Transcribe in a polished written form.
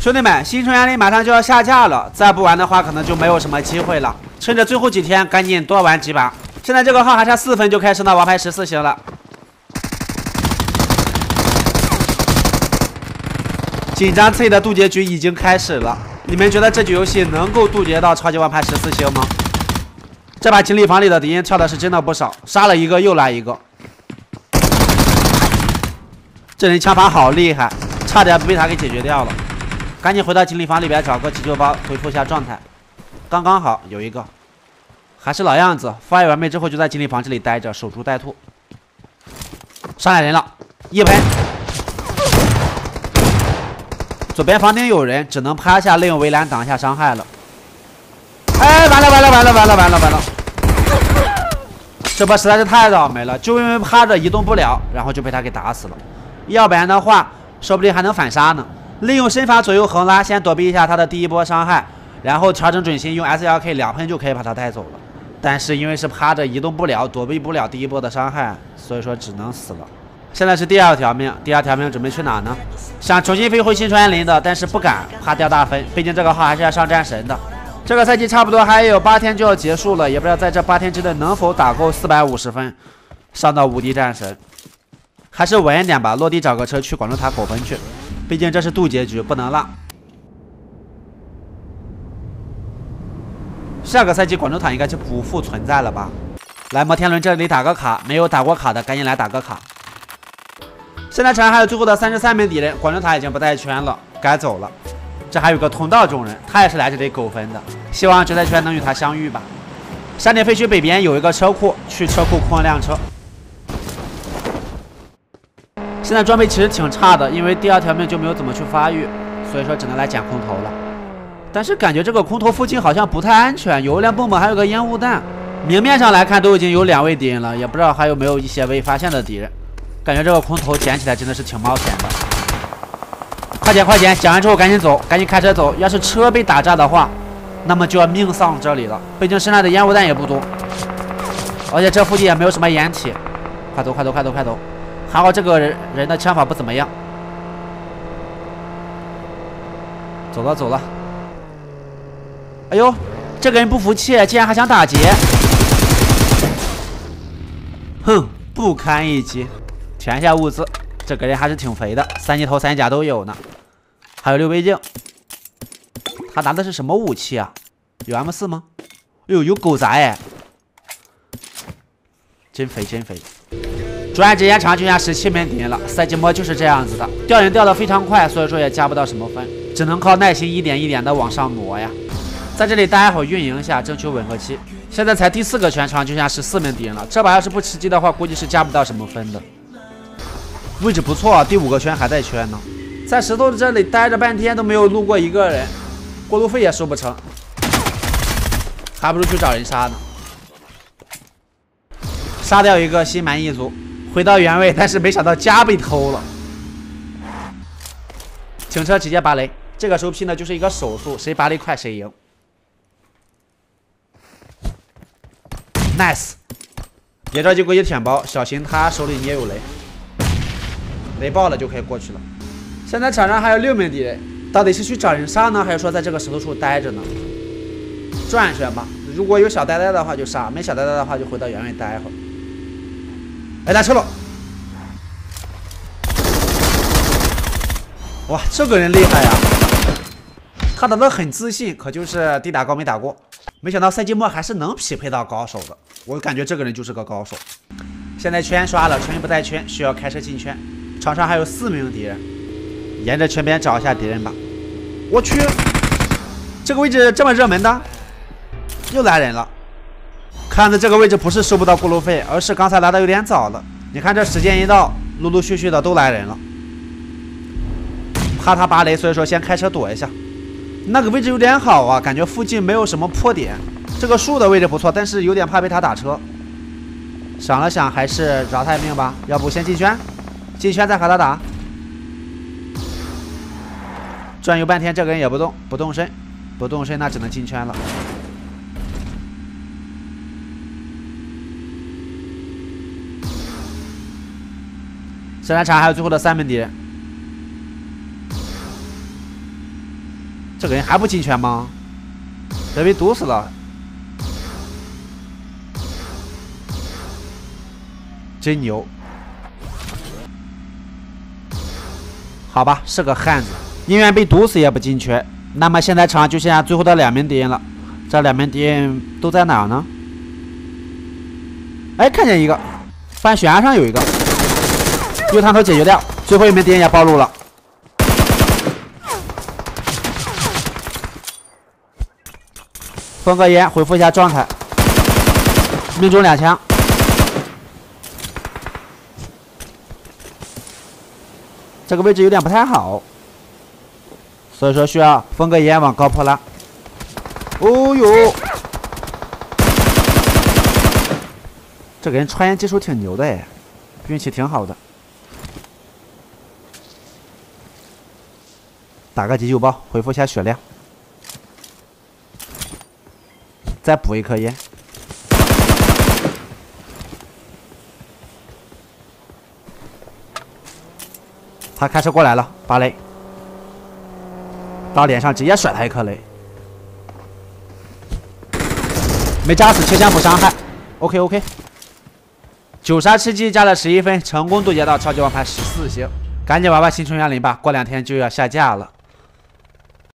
兄弟们，新春1.0马上就要下架了，再不玩的话，可能就没有什么机会了。趁着最后几天，赶紧多玩几把。现在这个号还差4分就开始拿王牌14星了。紧张刺激的渡劫局已经开始了。你们觉得这局游戏能够渡劫到超级王牌14星吗？这把精力房里的敌人跳的是真的不少，杀了一个又来一个。这人枪法好厉害，差点被他给解决掉了。赶紧回到精力房里边找个急救包，恢复一下状态。刚刚好有一个，还是老样子，发育完美之后就在精力房这里待着，守株待兔。上来人了，一喷。左边房顶有人，只能趴下利用围栏挡一下伤害了。哎，完了！这波实在是太倒霉了，就因为趴着移动不了，然后就被他给打死了。要不然的话，说不定还能反杀呢。利用身法左右横拉，先躲避一下他的第一波伤害，然后调整准心，用 SLK 2喷就可以把他带走了。但是因为是趴着移动不了，躲避不了第一波的伤害，所以说只能死了。现在是第2条命，第2条命准备去哪呢？想重新飞回新春1.0的，但是不敢，怕掉大分，毕竟这个号还是要上战神的。这个赛季差不多还有8天就要结束了，也不知道在这8天之内能否打够450分，上到无敌战神。还是稳一点吧，落地找个车去广州塔狗分去，毕竟这是渡劫局，不能浪。下个赛季广州塔应该就不复存在了吧？来摩天轮这里打个卡，没有打过卡的赶紧来打个卡。现在场上还有最后的33名敌人，广州塔已经不带圈了，该走了。这还有个通道中人，他也是来这里狗分的，希望决赛圈能与他相遇吧。山顶废墟北边有一个车库，去车库空辆车。现在装备其实挺差的，因为第2条命就没有怎么去发育，所以说只能来捡空投了。但是感觉这个空投附近好像不太安全，有一辆蹦蹦，还有个烟雾弹。明面上来看都已经有2位敌人了，也不知道还有没有一些未发现的敌人。感觉这个空投捡起来真的是挺冒险的。快捡！捡完之后赶紧走，赶紧开车走。要是车被打炸的话，那么就要命丧这里了。毕竟身上的烟雾弹也不多，而且这附近也没有什么掩体。快走！还好这个人的枪法不怎么样。走了。哎呦，这个人不服气，竟然还想打劫！哼，不堪一击。填一下物资，这个人还是挺肥的，3级头3甲都有呢。还有6倍镜，他拿的是什么武器啊？有 M4 吗？哎呦，有狗杂哎，真肥！转眼之间场就下17名敌人了，赛季末就是这样子的，掉人掉得非常快，所以说也加不到什么分，只能靠耐心一点一点的往上挪呀。在这里待会儿运营一下，争取吻合期。现在才第4个圈，场就下14名敌人了，这把要是不吃鸡的话，估计是加不到什么分的。位置不错啊，第5个圈还在圈呢，在石头这里待着半天都没有路过一个人，过路费也收不成，还不如去找人杀呢。杀掉一个，心满意足，回到原位，但是没想到家被偷了。停车直接拔雷，这个时候拼的就是一个手速，谁拔雷快谁赢。Nice， 别着急过去舔包，小心他手里也有雷。雷爆了就可以过去了。现在场上还有6名敌人，到底是去找人杀呢，还是说在这个石头处待着呢？转一圈吧，如果有小呆呆的话就杀，没小呆呆的话就回到原位待一会儿。哎，来车了！哇，这个人厉害呀！他打得很自信，可就是地打高没打过。没想到赛季末还是能匹配到高手的，我感觉这个人就是个高手。现在圈刷了，圈不带圈，需要开车进圈。场上还有4名敌人，沿着圈边找一下敌人吧。我去，这个位置这么热门的，又来人了。看着这个位置不是收不到过路费，而是刚才来的有点早了。你看这时间一到，陆陆续续的都来人了。怕他拔雷，所以说先开车躲一下。那个位置有点好啊，感觉附近没有什么破点。这个树的位置不错，但是有点怕被他打车。想了想，还是饶他一命吧。要不先进圈，进圈再和他打。转悠半天，这个人也不动，不动身，那只能进圈了。现在场还有最后的3名敌人。 这个人还不进圈吗？这被毒死了，真牛！好吧，是个汉子，宁愿被毒死也不进圈。那么现在场上就剩下最后的2名敌人了，这2名敌人都在哪儿呢？哎，看见一个，发现悬崖上有一个，用探头解决掉。最后一名敌人也暴露了。封个烟，恢复一下状态。命中2枪。这个位置有点不太好，所以说需要封个烟往高坡拉。哦呦，这个人穿烟技术挺牛的哎，运气挺好的。打个急救包，恢复一下血量。再补一颗烟。他开车过来了，芭蕾到脸上直接甩他一颗雷，没扎死，切枪补伤害。OK， 9杀7击加了11分，成功渡劫到超级王牌14星。赶紧玩玩新春1.0吧，过2天就要下架了。